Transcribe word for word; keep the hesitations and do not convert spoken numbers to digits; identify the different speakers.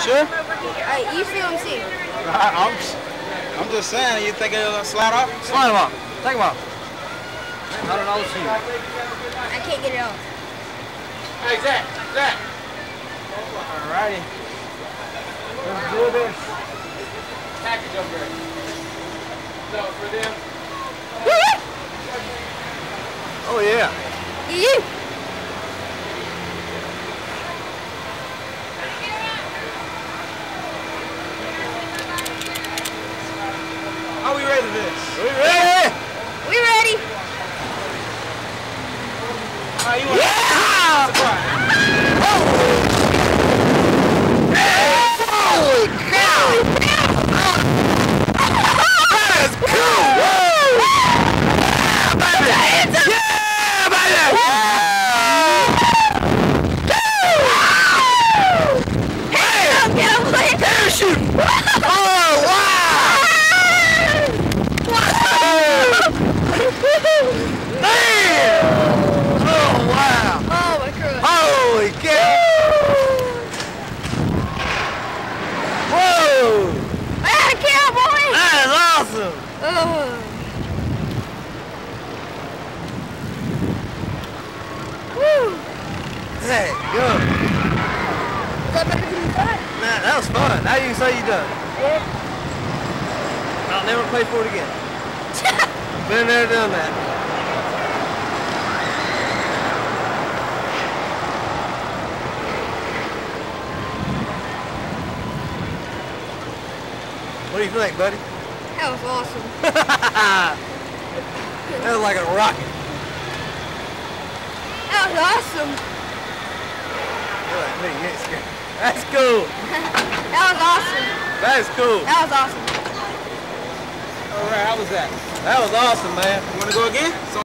Speaker 1: Sure?
Speaker 2: Alright, you film C.
Speaker 1: I, I'm, I'm just saying, you think it'll slide off?
Speaker 3: Slide them off. Take them off. Hundred dollars shoe.
Speaker 2: I can't get it off.
Speaker 1: Hey, Zach, Zach.
Speaker 3: Alrighty. Let's do this.
Speaker 1: Package over there. So, for them.
Speaker 3: Oh, yeah.
Speaker 2: You.
Speaker 1: Are we ready for this?
Speaker 3: We ready?
Speaker 2: We ready?
Speaker 1: All right, you want
Speaker 3: Yeah!
Speaker 1: surprise?
Speaker 3: Holy cow! That is cool! Yeah, baby! Yeah, baby! Parachute! Oh, wow! Damn! Oh, wow!
Speaker 2: Oh my god.
Speaker 3: Holy cow! Whoa!
Speaker 2: Ah, cowboy!
Speaker 3: That is awesome!
Speaker 2: Oh. Woo.
Speaker 3: Hey, good.
Speaker 2: Was that better than you thought?
Speaker 3: Man, that was fun. Now you can say you done.
Speaker 2: Yeah.
Speaker 3: I'll never play for it again. Been there, done that. What do you think, buddy?
Speaker 2: That was awesome.
Speaker 3: That was like a rocket.
Speaker 2: That was awesome.
Speaker 3: You're like me, you ain't scared. That's cool.
Speaker 2: That was awesome.
Speaker 3: That is cool.
Speaker 2: That was awesome.
Speaker 1: All right, how was that?
Speaker 3: That was awesome, man.
Speaker 1: You want to go again? So